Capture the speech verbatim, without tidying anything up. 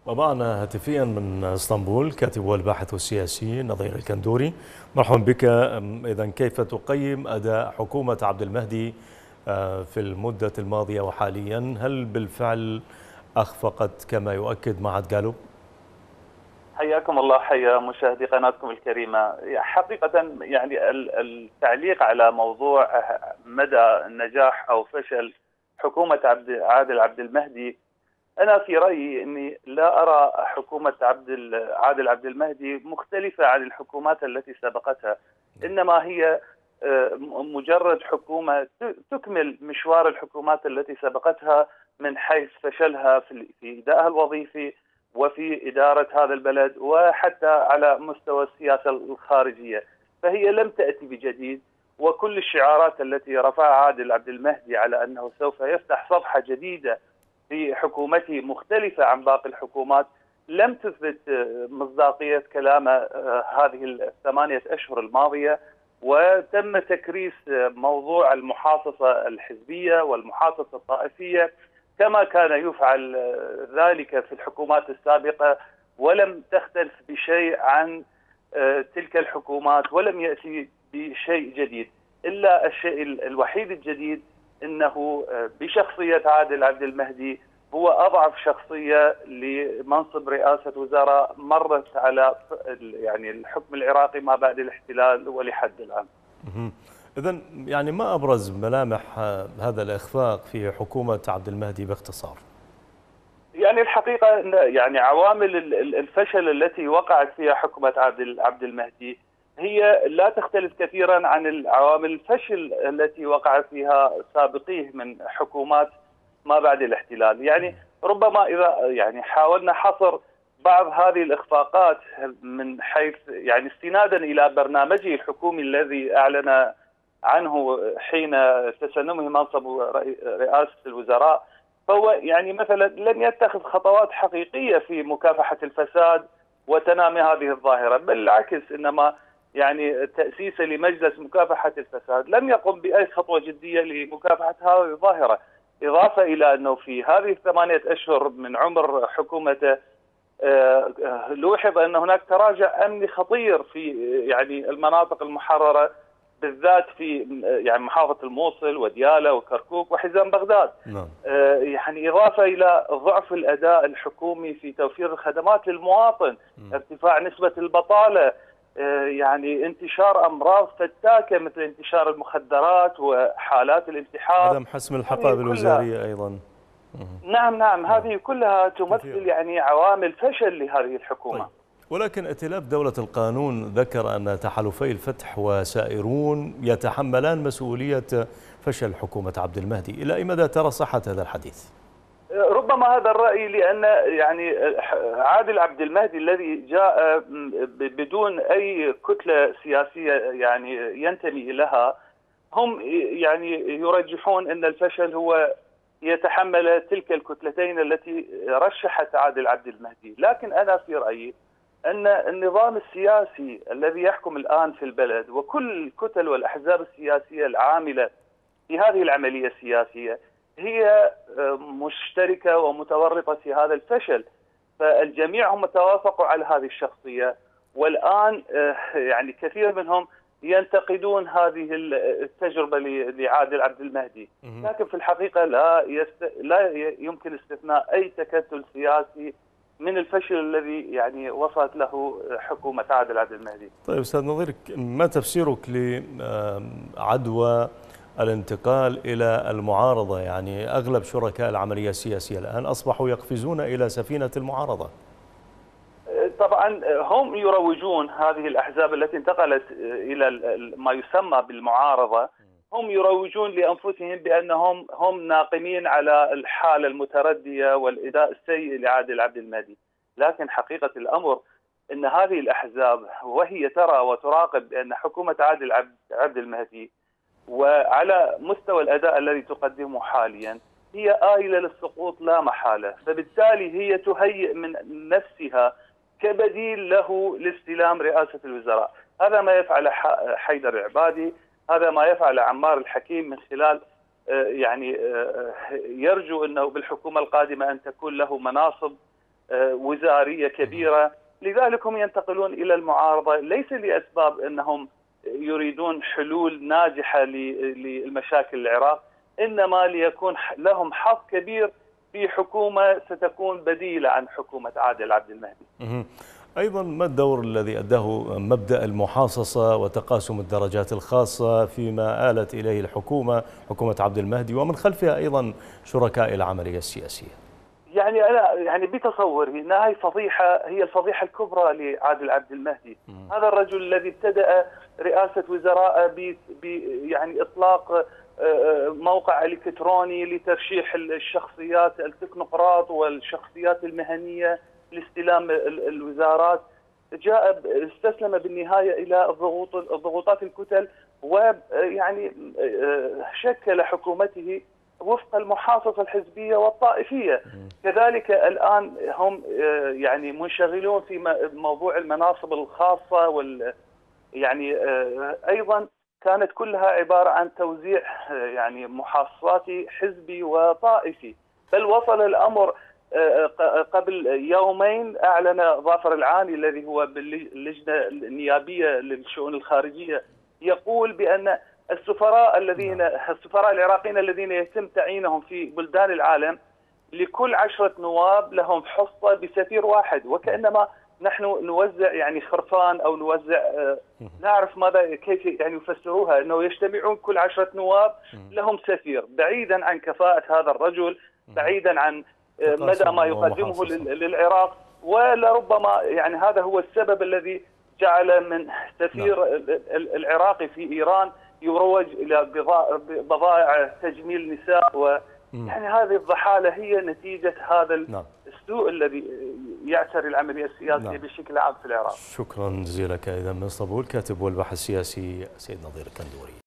ومعنا هاتفيا من اسطنبول كاتب والباحث السياسي نظير الكندوري. مرحبا بك. إذا كيف تقيم أداء حكومة عبد المهدي آه، في المدة الماضية وحاليا؟ هل بالفعل أخفقت كما يؤكد معهد جالوب؟ حياكم الله، حيا مشاهدي قناتكم الكريمة. حقيقة يعني التعليق على موضوع مدى نجاح أو فشل حكومة عبد عادل عبد المهدي، أنا في رأيي أني لا أرى حكومة عبد عادل عبد المهدي مختلفة عن الحكومات التي سبقتها، إنما هي مجرد حكومة تكمل مشوار الحكومات التي سبقتها من حيث فشلها في إدائها الوظيفي وفي إدارة هذا البلد وحتى على مستوى السياسة الخارجية. فهي لم تأتي بجديد، وكل الشعارات التي رفعها عادل عبد المهدي على أنه سوف يفتح صفحة جديدة في حكومته مختلفة عن باقي الحكومات لم تثبت مصداقية كلامه هذه الثمانية أشهر الماضية. وتم تكريس موضوع المحاصصة الحزبية والمحاصصة الطائفية كما كان يفعل ذلك في الحكومات السابقة، ولم تختلف بشيء عن تلك الحكومات ولم يأتي بشيء جديد. إلا الشيء الوحيد الجديد أنه بشخصية عادل عبد المهدي هو أضعف شخصية لمنصب رئاسة وزراء مرت على يعني الحكم العراقي ما بعد الاحتلال ولحد الآن. إذن يعني ما أبرز ملامح هذا الإخفاق في حكومة عبد المهدي باختصار؟ يعني الحقيقة يعني عوامل الفشل التي وقعت فيها حكومة عبد عبد المهدي هي لا تختلف كثيرا عن العوامل الفشل التي وقع فيها سابقيه من حكومات ما بعد الاحتلال. يعني ربما إذا يعني حاولنا حصر بعض هذه الإخفاقات من حيث يعني استنادا إلى برنامجه الحكومي الذي أعلن عنه حين تسنمه منصب رئاسة الوزراء، فهو يعني مثلا لم يتخذ خطوات حقيقية في مكافحة الفساد وتنامي هذه الظاهرة، بل العكس، إنما يعني تأسيس لمجلس مكافحة الفساد لم يقم بأي خطوة جدية لمكافحة هذه الظاهرة. إضافة إلى أنه في هذه الثمانية أشهر من عمر حكومته لوحظ أن هناك تراجع أمني خطير في يعني المناطق المحررة، بالذات في يعني محافظة الموصل وديالى وكركوك وحزام بغداد. نعم. يعني إضافة إلى ضعف الأداء الحكومي في توفير الخدمات للمواطن، م. ارتفاع نسبة البطالة، يعني انتشار أمراض فتاكة مثل انتشار المخدرات وحالات الانتحار، عدم حسم الحقائب الوزارية أيضا. نعم نعم هذه كلها تمثل يعني عوامل فشل لهذه الحكومة. طيب. ولكن ائتلاف دولة القانون ذكر أن تحالفي الفتح وسائرون يتحملان مسؤولية فشل حكومة عبد المهدي. إلى أي مدى ترى صحة هذا الحديث؟ ربما هذا الرأي لأن يعني عادل عبد المهدي الذي جاء بدون أي كتلة سياسية يعني ينتمي لها، هم يعني يرجحون أن الفشل هو يتحمل تلك الكتلتين التي رشحت عادل عبد المهدي. لكن أنا في رأيي أن النظام السياسي الذي يحكم الآن في البلد وكل الكتل والأحزاب السياسية العاملة في هذه العملية السياسية هي مشتركة ومتورطة في هذا الفشل، فالجميع هم توافقوا على هذه الشخصية، والآن يعني كثير منهم ينتقدون هذه التجربة لعادل عبد المهدي. لكن في الحقيقة لا يست... لا يمكن استثناء أي تكتل سياسي من الفشل الذي يعني وصلت له حكومة عادل عبد المهدي. طيب أستاذ نظير، ما تفسيرك لعدوى الانتقال إلى المعارضة؟ يعني أغلب شركاء العملية السياسية الآن أصبحوا يقفزون إلى سفينة المعارضة. طبعا هم يروجون هذه الأحزاب التي انتقلت إلى ما يسمى بالمعارضة، هم يروجون لأنفسهم بأنهم هم ناقمين على الحالة المتردية والإداء السيء لعادل عبد المهدي. لكن حقيقة الأمر أن هذه الأحزاب وهي ترى وتراقب بأن حكومة عادل عبد المهدي وعلى مستوى الأداء الذي تقدمه حاليا هي آيلة للسقوط لا محالة، فبالتالي هي تهيئ من نفسها كبديل له لاستلام رئاسة الوزراء. هذا ما يفعل حيدر العبادي، هذا ما يفعل عمار الحكيم، من خلال يعني يرجو أنه بالحكومة القادمة أن تكون له مناصب وزارية كبيرة، لذلك هم ينتقلون إلى المعارضة ليس لأسباب أنهم يريدون حلول ناجحة للمشاكل العراق، إنما ليكون لهم حظ كبير في حكومة ستكون بديلة عن حكومة عادل عبد المهدي. أيضا ما الدور الذي أداه مبدأ المحاصصة وتقاسم الدرجات الخاصة فيما آلت إليه الحكومة حكومة عبد المهدي ومن خلفها أيضا شركاء العملية السياسية؟ يعني أنا يعني بتصوري أنها هي فضيحة، هي الفضيحة الكبرى لعادل عبد المهدي. م. هذا الرجل الذي ابتدأ رئاسة وزراء ب يعني إطلاق موقع إلكتروني لترشيح الشخصيات التكنوقراط والشخصيات المهنية لاستلام الوزارات، جاء استسلم بالنهاية إلى الضغوط الضغوطات الكتل، ويعني شكل حكومته وفق المحاصصة الحزبية والطائفية. كذلك الآن هم يعني منشغلون في موضوع المناصب الخاصة، وال يعني أيضا كانت كلها عبارة عن توزيع يعني محاصصات حزبي وطائفي. بل وصل الأمر قبل يومين أعلن ظافر العاني الذي هو باللجنة النيابية للشؤون الخارجية يقول بأن السفراء الذين السفراء العراقيين الذين يتم تعيينهم في بلدان العالم لكل عشرة نواب لهم حصة بسفير واحد، وكأنما نحن نوزع يعني خرفان أو نوزع نعرف ماذا كيف يعني يفسروها، أنه يجتمعون كل عشرة نواب لهم سفير، بعيدا عن كفاءة هذا الرجل، بعيدا عن مدى ما يقدمه للعراق. ولربما يعني هذا هو السبب الذي جعل من سفير العراقي في إيران يروج إلى بضائع تجميل النساء، ويعني هذه الضحالة هي نتيجة هذا السوء الذي يعتري العملية السياسية نعم. بشكل عام في العراق. شكرا جزيلا لك إذا من اسطنبول كاتب والباحث السياسي سيد نظير الكندوري.